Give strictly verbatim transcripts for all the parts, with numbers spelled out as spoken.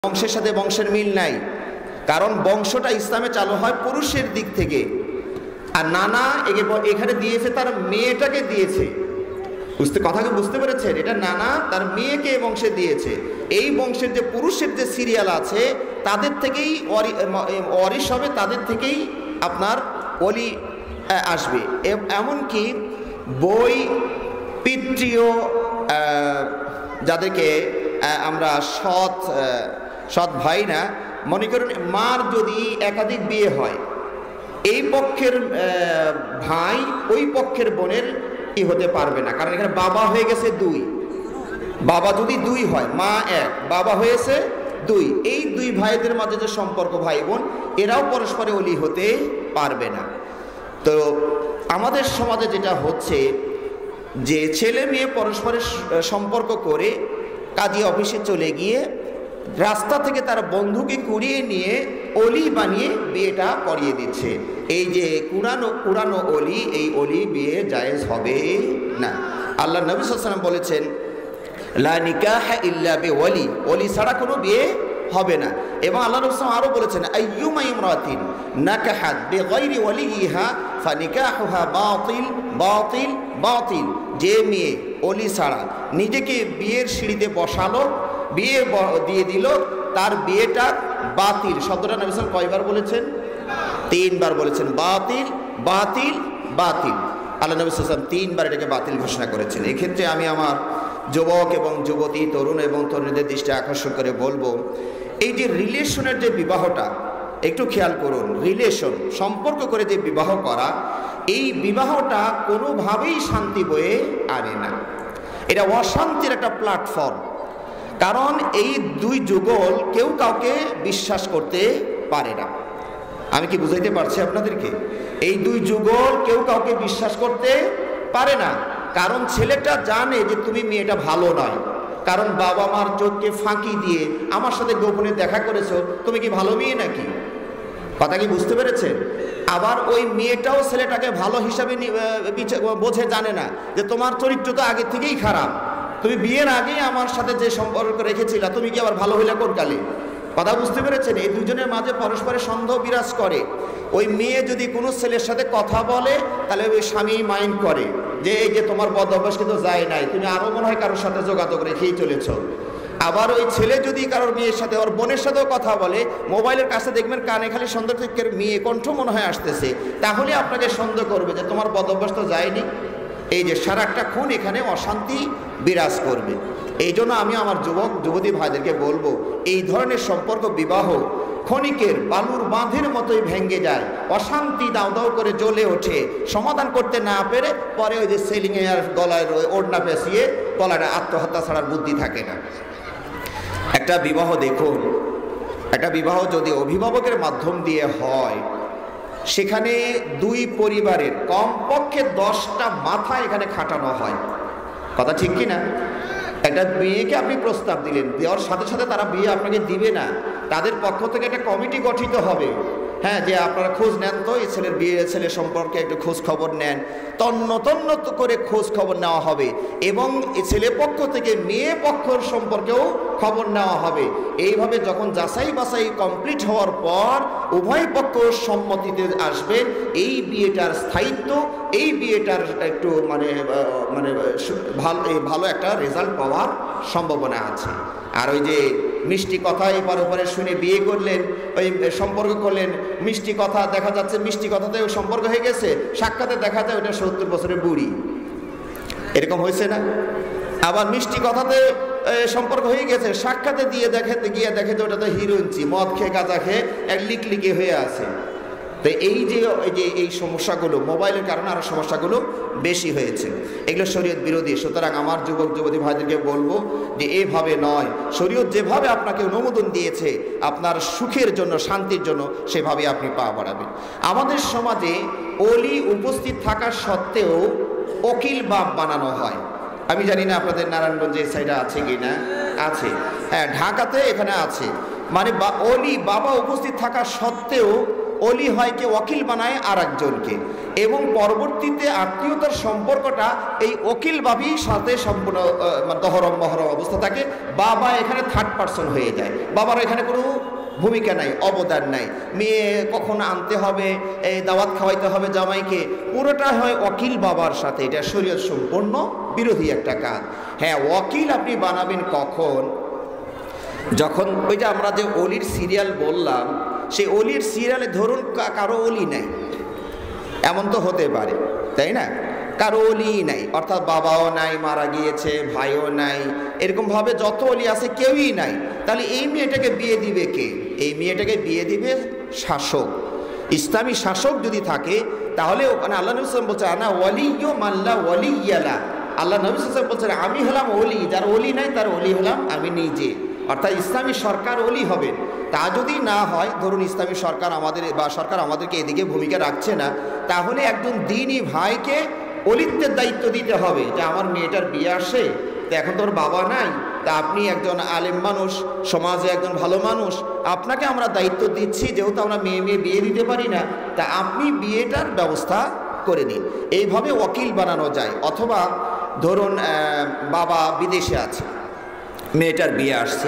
বংশের সাথে বংশের মিল নাই, কারণ বংশটা ইসলামে চালু হয় পুরুষের দিক থেকে, আর নানা এখানে দিয়েছে তার মেয়েটাকে দিয়েছে। বুঝতে কথাকে বুঝতে পেরেছেন? এটা নানা তার মেয়েকে বংশে দিয়েছে। এই বংশের যে পুরুষের যে সিরিয়াল আছে তাদের থেকেই ওয়ারিশ হবে, তাদের থেকেই আপনার ওলি আসবে। এমনকি বই পিতৃয় যাদেরকে আমরা সৎ সৎ ভাই না মনে করুন, মার যদি একাধিক বিয়ে হয়, এই পক্ষের ভাই ওই পক্ষের বোনের কি হতে পারবে না, কারণ এখানে বাবা হয়ে গেছে দুই। বাবা যদি দুই হয়, মা এক, বাবা হয়েছে দুই, এই দুই ভাইদের মাঝে যে সম্পর্ক ভাই বোন, এরাও পরস্পরে ওলি হতে পারবে না। তো আমাদের সমাজে যেটা হচ্ছে যে ছেলে মেয়ে পরস্পরের সম্পর্ক করে কাজী অফিসে চলে গিয়ে রাস্তা থেকে তার বন্ধুকে কুড়িয়ে নিয়ে অলি বানিয়ে বিয়েটা করিয়ে দিচ্ছে। এই যে কুরানো কুরানো অলি, এই অলি বিয়ে জায়েজ হবে না। আল্লাহ নবী সাল্লাল্লাহু আলাইহি ওয়াসাল্লাম বলেছেন, লা নিকাহা ইল্লা বিওয়ালি, অলি ছাড়া কোনো বিয়ে হবে না। এবং আল্লাহ নবী সাল্লাল্লাহু আলাইহি ওয়াসাল্লাম আরো বলেছেন, আইয়ুমা ইমরাতিন নাকাহাত বিগাইরি ওয়ালিহা ফানিকাহুহা বাতিল বাতিল বাতিল, যে মেয়ে অলি ছাড়া নিজেকে বিয়ের সিঁড়িতে বসালো, বিয়ে দিয়ে দিল, তার বিয়েটা বাতিল। শব্দটা নবী সাল্লাল্লাহু আলাইহি ওয়াসাল্লাম কয়বার বলেছেন? তিনবার বলেছেন, বাতিল বাতিল বাতিল। আল্লাহ নবী সাল্লাল্লাহু আলাইহি ওয়াসাল্লাম তিনবার এটাকে বাতিল ঘোষণা করেছেন। এক্ষেত্রে আমি আমার যুবক এবং যুবতী, তরুণ এবং তরুণীদের দৃষ্টি আকর্ষণ করে বলবো, এই যে রিলেশনের যে বিবাহটা একটু খেয়াল করুন। রিলেশন সম্পর্ক করে যে বিবাহ করা, এই বিবাহটা কোনোভাবেই শান্তি বয়ে আনে না, এটা অশান্তির একটা প্ল্যাটফর্ম। কারণ এই দুই যুগল কেউ কাউকে বিশ্বাস করতে পারে না। আমি কি বুঝাইতে পারছি আপনাদেরকে? এই দুই যুগল কেউ কাউকে বিশ্বাস করতে পারে না, কারণ ছেলেটা জানে যে তুমি মেয়েটা ভালো নয়, কারণ বাবা মার চোখকে ফাঁকি দিয়ে আমার সাথে গোপনে দেখা করেছো, তুমি কি ভালো মেয়ে নাকি? কথা কি বুঝতে পেরেছেন? আবার ওই মেয়েটাও ছেলেটাকে ভালো হিসাবে বোঝে, জানে না যে তোমার চরিত্র তো আগে থেকেই খারাপ, তুমি বিয়ের আগেই আমার সাথে যে সম্পর্ক রেখেছিলা, তুমি কি আবার ভালো হইলে কোন কালে? কথা বুঝতে পেরেছেন? এই দুজনের মাঝে পরস্পরের সন্দেহ বিরাজ করে। ওই মেয়ে যদি কোনো ছেলের সাথে কথা বলে, তাহলে ওই স্বামী মাইন্ড করে যে এই যে তোমার বদ অভ্যাস কিন্তু যায় নাই, তুমি আরও মনে হয় কারোর সাথে যোগাযোগ রেখেই চলেছ। আবার ওই ছেলে যদি কারোর মেয়ের সাথে, ওর বোনের সাথেও কথা বলে, মোবাইলের কাছে দেখবেন কানে খালি সুন্দর থেকে মেয়ে কণ্ঠ মনে হয় আসতেছে, তাহলে আপনাকে সন্দেহ করবে যে তোমার বদ অভ্যাস তো যায়নি। এই যে সারাটা খুন, এখানে অশান্তি বিরাজ করবে। এই জন্য আমি আমার যুবক যুবতী ভাইদেরকে বলবো, এই ধরনের সম্পর্ক বিবাহ ক্ষণিকের বালুর বাঁধের মতোই ভেঙে যায়, অশান্তি দাও দাও করে জ্বলে ওঠে, সমাধান করতে না পেরে পরে ওই যে সেলিংয়ে আর গলায় ওড়না পেঁচিয়ে গলাটা আত্মহত্যা ছাড়ার বুদ্ধি থাকে না। একটা বিবাহ দেখুন, একটা বিবাহ যদি অভিভাবকের মাধ্যম দিয়ে হয়, সেখানে দুই পরিবারের কমপক্ষে দশটা মাথা এখানে খাটানো হয়। কথা ঠিক কি না? একটা মেয়েকে আপনি প্রস্তাব দিলেন, দেওয়ার সাথে সাথে তারা বিয়ে আপনাকে দিবে না, তাদের পক্ষ থেকে একটা কমিটি গঠিত হবে। হ্যাঁ, যে আপনারা খোঁজ নেন তো এই ছেলের বিয়ে, ছেলের সম্পর্কে একটু খোঁজ খবর নেন, তন্ন তন্ন করে খোঁজ খবর নেওয়া হবে, এবং ছেলে পক্ষ থেকে মেয়ে পক্ষর সম্পর্কেও খবর নেওয়া হবে। এইভাবে যখন যাচাই বাছাই কমপ্লিট হওয়ার পর উভয় পক্ষ সম্মতিতে আসবে, এই বিয়েটার স্থায়িত্ব, এই বিয়েটার একটু মানে মানে ভালো ভালো একটা রেজাল্ট পাওয়ার সম্ভাবনা আছে। আর ওই যে মিষ্টি কথা এপার ওপারে শুনে বিয়ে করলেন, ওই সম্পর্ক করলেন, মিষ্টি কথা দেখা যাচ্ছে মিষ্টি কথাতে সম্পর্ক হয়ে গেছে, সাক্ষাতে দেখা যায় ওটা সত্তর বছরের বুড়ি, এরকম হয়েছে না? আবার মিষ্টি কথাতে সম্পর্ক হয়ে গেছে, সাক্ষাতে দিয়ে দেখে গিয়ে দেখে যে ওটা তো হিরোইনচি, মদ খেয়ে গাঁজা খেয়ে এক লিকলিকে হয়ে আছে। তো এই যে এই যে এই সমস্যাগুলো মোবাইলের কারণে আরও সমস্যাগুলো বেশি হয়েছে, এগুলো শরীয়ত বিরোধী। সুতরাং আমার যুবক যুবতী ভাইদেরকে বলবো যে এভাবে নয়, শরীয়ত যেভাবে আপনাকে অনুমোদন দিয়েছে আপনার সুখের জন্য, শান্তির জন্য, সেভাবে আপনি পা বাড়াবেন। আমাদের সমাজে অলি উপস্থিত থাকা সত্ত্বেও উকিল বাপ বানানো হয়। আমি জানি না আপনাদের নারায়ণগঞ্জে সাইডে আছে কি না, আছে। হ্যাঁ, ঢাকাতে এখানে আছে। মানে অলি বাবা উপস্থিত থাকা সত্ত্বেও অলি হয় কে ওকিল বানায় আর একজনকে, এবং পরবর্তীতে আত্মীয়তার সম্পর্কটা এই ওকিল বাবির সাথে সম্পূর্ণ দহরম মহরম অবস্থা থাকে। বাবা এখানে থার্ড পার্সন হয়ে যায়, বাবার এখানে কোনো ভূমিকা নাই, অবদান নাই। মেয়ে কখন আনতে হবে, এই দাওয়াত খাওয়াইতে হবে জামাইকে, পুরোটা হয় ওকিল বাবার সাথে। এটা শরীয়ত সম্পূর্ণ বিরোধী একটা কাজ। হ্যাঁ, ওকিল আপনি বানাবেন কখন? যখন ওই যে আমরা যে অলির সিরিয়াল বললাম, সেই অলির সিরিয়ালে ধরুন কারো অলি নাই, এমন তো হতে পারে, তাই না? কারো অলি নাই, অর্থাৎ বাবাও নাই, মারা গিয়েছে, ভাইও নাই, এরকমভাবে যত অলি আছে কেউই নাই। তাহলে এই মেয়েটাকে বিয়ে দিবে কে? এই মেয়েটাকে বিয়ে দিবে শাসক, ইসলামী শাসক যদি থাকে। তাহলে ওখানে আল্লাহ নবী সাল্লাল্লাহু আলাইহি ওয়াসাল্লাম বলছে আনা ওয়ালিয়্যু মান লা ওয়ালিয়্যা লা। আল্লাহ নবী সাল্লাল্লাহু আলাইহি ওয়াসাল্লাম বলছেন আমি হলাম ওলি, যার ওলি নাই তার ওলি হলাম আমি নিজে। অর্থাৎ ইসলামী সরকার ওলি হবে। তা যদি না হয়, ধরুন ইসলামী সরকার আমাদের বা সরকার আমাদেরকে এদিকে ভূমিকা রাখছে না, তাহলে একজন দ্বীনী ভাইকে অলিত্বের দায়িত্ব দিতে হবে যে আমার মেয়েটার বিয়ে আসে, তো এখন তোর বাবা নাই, তা আপনি একজন আলেম মানুষ, সমাজে একজন ভালো মানুষ, আপনাকে আমরা দায়িত্ব দিচ্ছি, যেহেতু আমরা মেয়ে মেয়ে বিয়ে দিতে পারি না, তা আপনি বিয়েটার ব্যবস্থা করে নিন। এইভাবে ওকিল বানানো যায়। অথবা ধরুন বাবা বিদেশে আছে, মেয়েটার বিয়ে আসছে,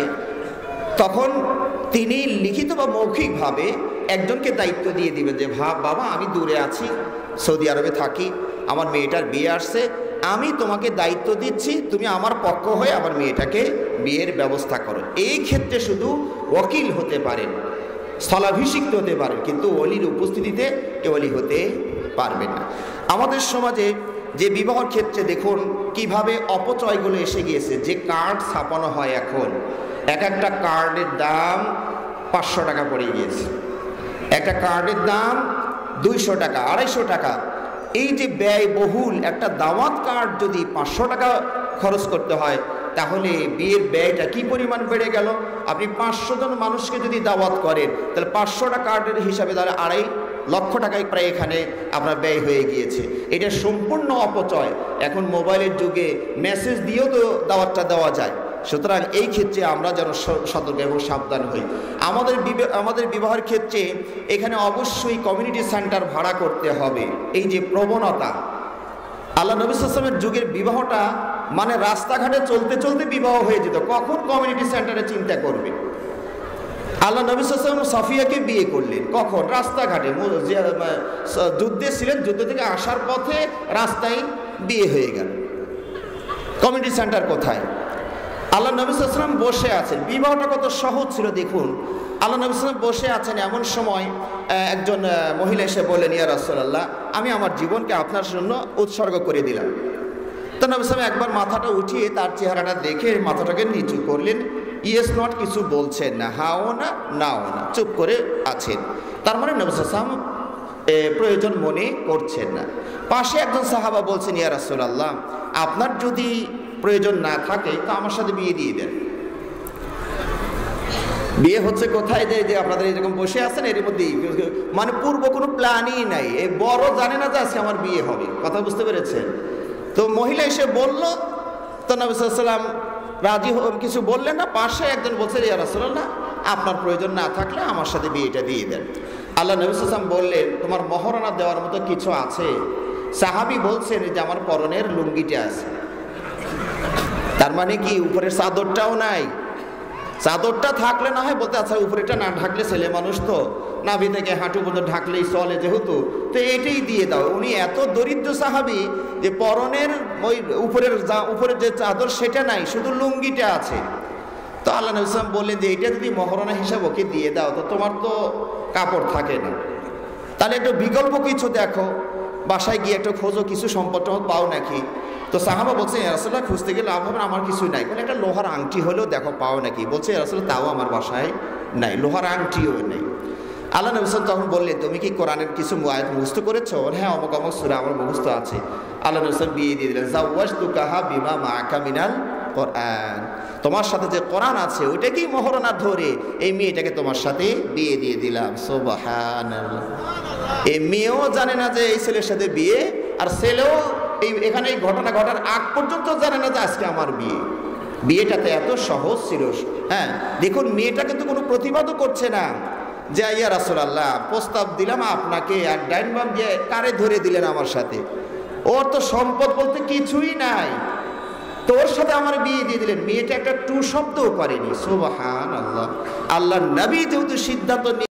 তখন তিনি লিখিত বা মৌখিকভাবে একজনকে দায়িত্ব দিয়ে দিবেন যে ভা বাবা আমি দূরে আছি, সৌদি আরবে থাকি, আমার মেয়েটার বিয়ে আসছে, আমি তোমাকে দায়িত্ব দিচ্ছি, তুমি আমার পক্ষ হয়ে আমার মেয়েটাকে বিয়ের ব্যবস্থা করো। এই ক্ষেত্রে শুধু ওকিল হতে পারেন, স্থলাভিষিক্ত হতে পারেন, কিন্তু ওলির উপস্থিতিতে কেউ ওলি হতে পারবেন না। আমাদের সমাজে যে বিবাহের ক্ষেত্রে দেখুন কিভাবে অপচয়গুলো এসে গিয়েছে। যে কার্ড ছাপানো হয় এখন, এক একটা কার্ডের দাম পাঁচশো টাকা পড়ে গিয়েছে, একটা কার্ডের দাম দুইশো টাকা, আড়াইশো টাকা। এই যে ব্যয়বহুল একটা দাওয়াত কার্ড যদি পাঁচশো টাকা খরচ করতে হয়, তাহলে বিয়ের ব্যয়টা কি পরিমাণ বেড়ে গেল। আপনি পাঁচশো জন মানুষকে যদি দাওয়াত করেন, তাহলে পাঁচশোটা কার্ডের হিসাবে তাহলে আড়াই লক্ষ টাকায় প্রায় এখানে আপনার ব্যয় হয়ে গিয়েছে। এটা সম্পূর্ণ অপচয়। এখন মোবাইলের যুগে মেসেজ দিয়েও তো দাওয়াতটা দেওয়া যায়। সুতরাং এই ক্ষেত্রে আমরা যেন সতর্ক এবং সাবধান হই। আমাদের আমাদের বিবাহের ক্ষেত্রে এখানে অবশ্যই কমিউনিটি সেন্টার ভাড়া করতে হবে। এই যে প্রবণতা, আল্লাহ নবী সাল্লাল্লাহু আলাইহি ওয়াসাল্লামের যুগের বিবাহটা মানে রাস্তাঘাটে চলতে চলতে বিবাহ হয়ে যেত, কখন কমিউনিটি সেন্টারে চিন্তা করবে। আল্লাহ নবী সাল্লাল্লাহু আলাইহি ওয়াসাল্লাম সাফিয়াকে বিয়ে করলেন কখন? রাস্তাঘাটে, যুদ্ধে ছিলেন, যুদ্ধ থেকে আসার পথে রাস্তায় বিয়ে হয়ে গেল। কমিউনিটি সেন্টার কোথায়? আল্লাহ নবী সাল্লাল্লাহু আলাইহি ওয়াসাল্লাম বসে আছেন, বিবাহটা কত সহজ ছিল দেখুন। আল্লাহ নবী সাল্লাল্লাহু আলাইহি ওয়াসাল্লাম বসে আছেন, এমন সময় একজন মহিলা এসে বললেন ইয়া রাসূলুল্লাহ, আমি আমার জীবনকে আপনার জন্য উৎসর্গ করে দিলাম। তো নবী সাল্লাল্লাহু আলাইহি ওয়াসাল্লাম একবার মাথাটা উঠিয়ে তার চেহারাটা দেখে মাথাটাকে নিচু করলেন, ইয়েস নট কিছু বলছেন না, হাও না নাও না, চুপ করে আছেন। তার মানে নবী সাল্লাল্লাহু আলাইহি ওয়াসাল্লাম প্রয়োজন মনে করছেন না। পাশে একজন সাহাবা বলছেন ইয়া রাসূলুল্লাহ, আপনার যদি প্রয়োজন না থাকে তো আমার সাথে বিয়ে দিয়ে দেন। বিয়ে হচ্ছে কোথায় যে যে আপনাদের এরকম বসে আছেন, এর মধ্যে মানে পূর্ব কোনো প্ল্যানই নাই, এই বড় জানে না যে আজকে আমার বিয়ে হবে। কথা বুঝতে পেরেছেন? তো মহিলা এসে বলল, তো নবী সাল্লাল্লাহু আলাইহি ওয়াসাল্লাম রাজি কিছু বললেন না। পাশে একজন বলছে ইয়া রাসূলুল্লাহ, আপনার প্রয়োজন না থাকলে আমার সাথে বিয়েটা দিয়ে দেন। আল্লাহ নবী সাল্লাল্লাহু আলাইহি ওয়াসাল্লাম বললেন, তোমার মহরানা দেওয়ার মতো কিছু আছে? সাহাবী বলছেন যে আমার পরনের লুঙ্গিটা আছে। তার মানে কি উপরের চাদরটাও নাই? চাদরটা থাকলে না হয় বলতে, আচ্ছা উপরেটা না ঢাকলে ছেলে মানুষ তো নাভি থেকে হাঁটু পর্যন্ত ঢাকলেই চলে, যেহেতু তো এটাই দিয়ে দাও। উনি এত দরিদ্র সাহাবী যে পরনের ওই উপরের উপরের যে চাদর সেটা নাই, শুধু লুঙ্গিটা আছে। তো আল্লাহ নবী সাল্লাল্লাহু আলাইহি ওয়াসাল্লাম বললেন যে এটা যদি মহরানা হিসাব ওকে দিয়ে দাও, তো তোমার তো কাপড় থাকে না, তাহলে একটু বিকল্প কিছু দেখো, বাসায় গিয়ে একটু খোঁজো, কিছু সম্পদ পাও নাকি। তো সাহাবা বলছে ইয়া রাসূলুল্লাহ, খুঁজতে গেলে লাভ হবে না, আমার কিছুই নাই। বলে একটা লোহার আংটি হলেও দেখো পাও নাকি। বলছে ইয়া রাসূলুল্লাহ, তাও আমার বাসায় নাই, লোহার আংটিও নেই। আল্লাহ নবী সাল্লাল্লাহু আলাইহি ওয়াসাল্লাম তখন বললেন, তুমি কি কোরআনের কিছু আয়াত মুখস্থ করেছো? হ্যাঁ, অমুক অমুক সূরা আমার মুখস্থ আছে। আল্লাহ নবী সাল্লাল্লাহু আলাইহি ওয়াসাল্লাম বিয়ে দিয়ে দিলেন, যাওয়াজতুকাহা বিমা মাআকা মিনাল কোরআন, তোমার সাথে যে কোরআন আছে ওইটাকেই মহরণা ধরে এই মেয়েটাকে তোমার সাথে বিয়ে দিয়ে দিলাম। সুবহানাল্লাহ। এই মেয়েও জানে না যে এই ছেলের সাথে বিয়ে, আর ছেলেও এই এখানে এই ঘটনা ঘটার আগ পর্যন্ত জানে না যে আজকে আমার বিয়ে। বিয়েটাতে এত সহজ ছিল। হ্যাঁ দেখুন, মেয়েটা কিন্তু কোনো প্রতিবাদও করছে না, যে ইয়া রাসূলুল্লাহ প্রস্তাব দিলাম আপনাকে, আর ডাইন বাম দিয়ে কারে ধরে দিলেন আমার সাথে, ওর তো সম্পদ বলতে কিছুই নাই, তোর সাথে আমার বিয়ে দিয়ে দিলেন। মেয়েটা একটা টু শব্দও করেনি। সুবহানাল্লাহ। আল্লাহর নবী যেহেতু সিদ্ধান্ত